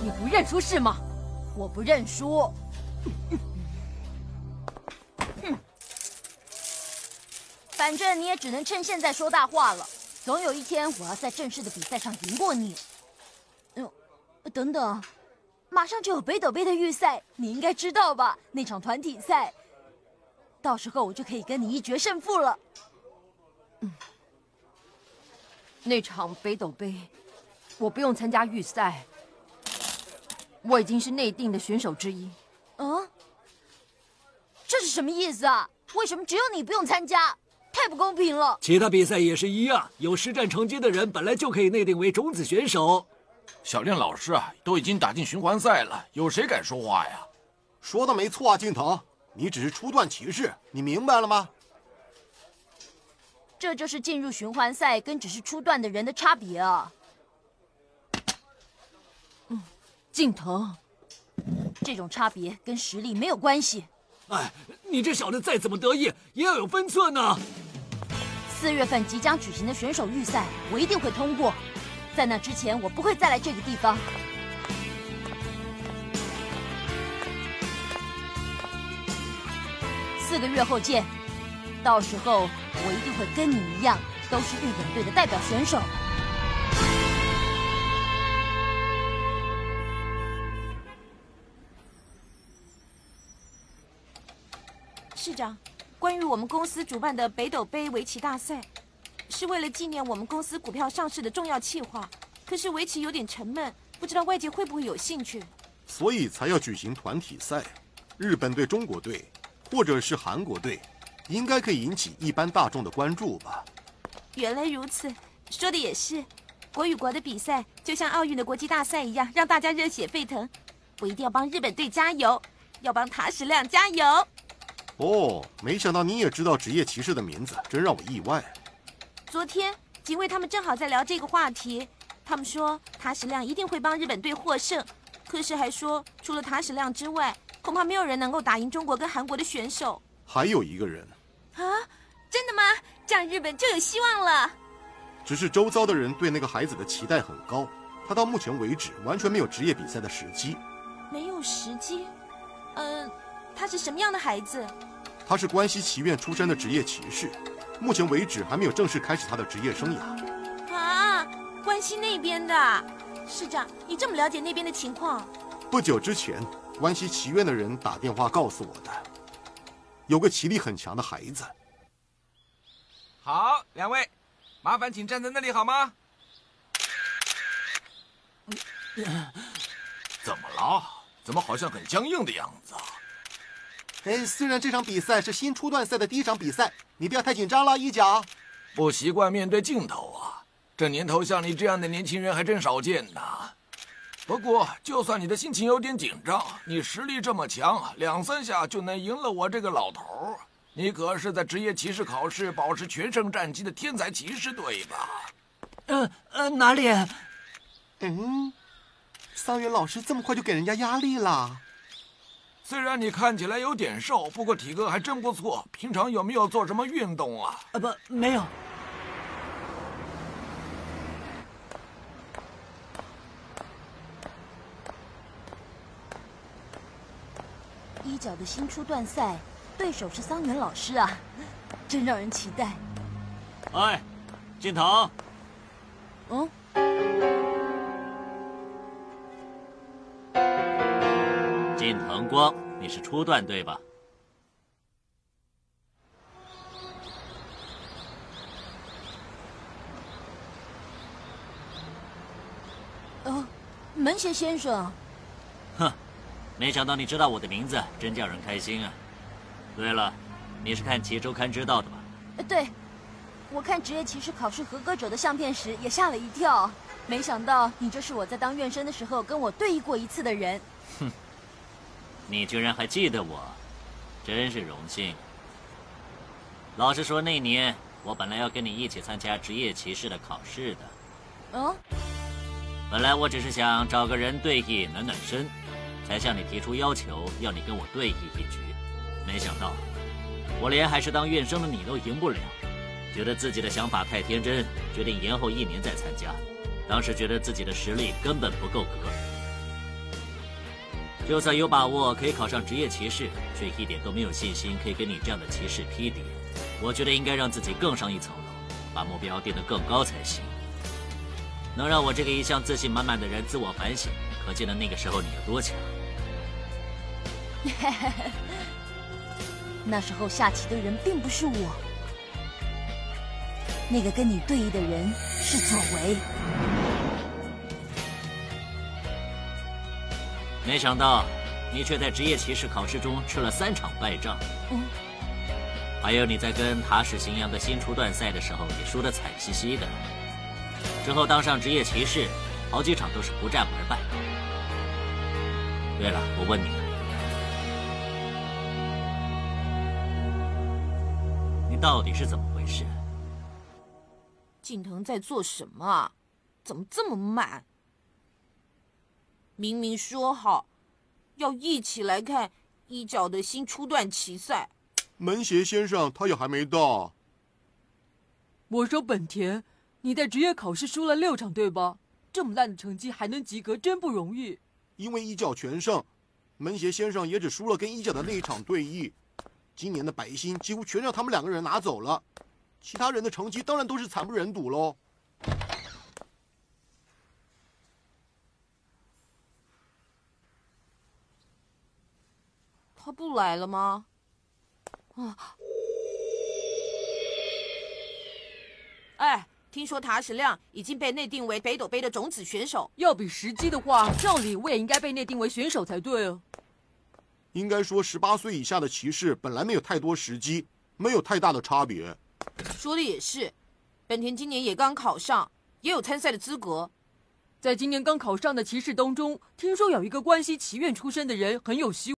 你不认输是吗？我不认输。反正你也只能趁现在说大话了。总有一天，我要在正式的比赛上赢过你。等等，马上就有北斗杯的预赛，你应该知道吧？那场团体赛，到时候我就可以跟你一决胜负了。那场北斗杯，我不用参加预赛，我已经是内定的选手之一。这是什么意思啊？为什么只有你不用参加？太不公平了！ 其他比赛也是一样，有实战成绩的人本来就可以内定为种子选手。 小练老师啊，都已经打进循环赛了，有谁敢说话呀？ 说的没错啊，敬腾，你只是初段骑士，你明白了吗？ 这就是进入循环赛跟只是初段的人的差别啊。敬腾，这种差别跟实力没有关系。 哎，你这小子再怎么得意，也要有分寸呢。 4月份即将举行的选手预赛，我一定会通过。在那之前，我不会再来这个地方。4个月后见，到时候我一定会跟你一样，都是日本队的代表选手。 市长，关于我们公司主办的北斗杯围棋大赛，是为了纪念我们公司股票上市的重要企划。可是围棋有点沉闷，不知道外界会不会有兴趣， 所以才要举行团体赛。日本队、中国队，或者是韩国队，应该可以引起一般大众的关注吧？ 原来如此，说的也是。国与国的比赛就像奥运的国际大赛一样，让大家热血沸腾。我一定要帮日本队加油，要帮塔矢亮加油。 哦，没想到你也知道职业骑士的名字，真让我意外。 昨天警卫他们正好在聊这个话题，他们说塔矢亮一定会帮日本队获胜，可是还说除了塔矢亮之外，恐怕没有人能够打赢中国跟韩国的选手。 还有一个人啊，真的吗？这样日本就有希望了。 只是周遭的人对那个孩子的期待很高，他到目前为止完全没有职业比赛的时机。 没有时机？他是什么样的孩子？ 他是关西棋院出身的职业骑士，目前为止还没有正式开始他的职业生涯。 啊，关西那边的。市长，你这么了解那边的情况？ 不久之前，关西棋院的人打电话告诉我的，有个棋力很强的孩子。 好，两位，麻烦请站在那里好吗？怎么了？怎么好像很僵硬的样子啊？ 虽然这场比赛是新初段赛的第一场比赛，你不要太紧张了，一角。 不习惯面对镜头啊，这年头像你这样的年轻人还真少见呢。不过，就算你的心情有点紧张，你实力这么强，2-3下就能赢了我这个老头。你可是在职业骑士考试保持全胜战绩的天才骑士，对吧？ 哪里？ 桑原老师这么快就给人家压力了？ 虽然你看起来有点瘦，不过体格还真不错。平常有没有做什么运动啊？ 不，没有。 一角的新初段赛，对手是桑原老师啊，真让人期待。 哎，敬腾。敬腾光，你是初段对吧？ 门胁先生。 哼，没想到你知道我的名字，真叫人开心啊。对了，你是看棋周刊知道的吧？ 对，我看职业骑士考试合格者的相片时也吓了一跳，没想到你就是我在当院生的时候跟我对弈过一次的人。 哼，你居然还记得我，真是荣幸。老实说，那年我本来要跟你一起参加职业骑士的考试的。本来我只是想找个人对弈暖暖身，才向你提出要求，要你跟我对弈一局。没想到，我连还是当院生的你都赢不了，觉得自己的想法太天真，决定延后1年再参加。当时觉得自己的实力根本不够格。 就算有把握可以考上职业骑士，却一点都没有信心可以跟你这样的骑士匹敌。我觉得应该让自己更上一层楼，把目标定得更高才行。能让我这个一向自信满满的人自我反省，可见的那个时候你有多强。 那时候下棋的人并不是我，那个跟你对弈的人是左为。 没想到你却在职业骑士考试中吃了3场败仗。还有你在跟塔矢行阳的新初段赛的时候也输得惨兮兮的。之后当上职业骑士，好几场都是不战而败。对了，我问你，你到底是怎么回事？ 近藤在做什么啊？怎么这么慢？明明说好要一起来看一角的新初段棋赛。 门胁先生他也还没到。 我说本田，你在职业考试输了6场，对吧？这么烂的成绩还能及格，真不容易。 因为一角全胜，门胁先生也只输了跟一角的那一场对弈。今年的白星几乎全让他们2个人拿走了，其他人的成绩当然都是惨不忍睹喽。 他不来了吗？哎，听说塔矢亮已经被内定为北斗杯的种子选手。 要比时机的话，照理我也应该被内定为选手才对啊。 应该说18岁以下的骑士本来没有太多时机，没有太大的差别。 说的也是，本田今年也刚考上，也有参赛的资格。 在今年刚考上的骑士当中，听说有一个关西棋院出身的人很有希望。